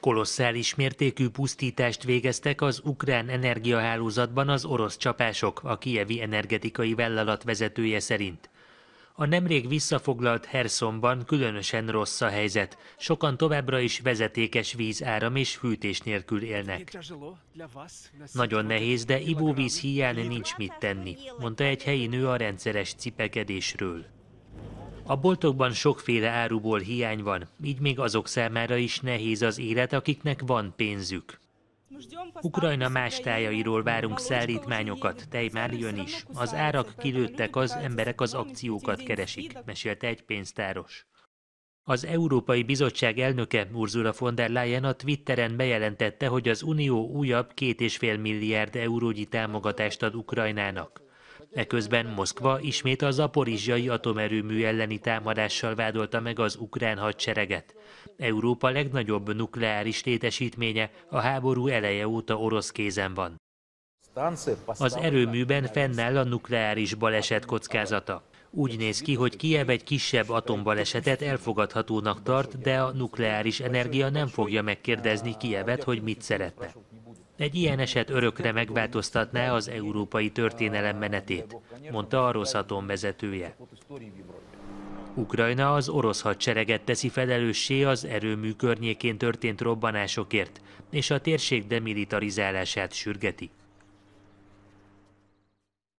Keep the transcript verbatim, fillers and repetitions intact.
Kolosszális mértékű pusztítást végeztek az ukrán energiahálózatban az orosz csapások, a kijevi energetikai vállalat vezetője szerint. A nemrég visszafoglalt Herszonban különösen rossz a helyzet. Sokan továbbra is vezetékes víz, áram és fűtés nélkül élnek. Nagyon nehéz, de ivóvíz hiány nincs mit tenni, mondta egy helyi nő a rendszeres cipekedésről. A boltokban sokféle áruból hiány van, így még azok számára is nehéz az élet, akiknek van pénzük. Ukrajna más tájairól várunk szállítmányokat, tej már jön is. Az árak kilőttek, az emberek az akciókat keresik, mesélte egy pénztáros. Az Európai Bizottság elnöke Ursula von der Leyen a Twitteren bejelentette, hogy az Unió újabb két és fél milliárd eurónyi támogatást ad Ukrajnának. Eközben Moszkva ismét a zaporizsjai atomerőmű elleni támadással vádolta meg az ukrán hadsereget. Európa legnagyobb nukleáris létesítménye a háború eleje óta orosz kézen van. Az erőműben fennáll a nukleáris baleset kockázata. Úgy néz ki, hogy Kijev egy kisebb atombalesetet elfogadhatónak tart, de a nukleáris energia nem fogja megkérdezni Kijevet, hogy mit szeretne. Egy ilyen eset örökre megváltoztatná az európai történelem menetét, mondta a Rosatom vezetője. Ukrajna az orosz hadsereget teszi felelőssé az erőmű környékén történt robbanásokért, és a térség demilitarizálását sürgeti.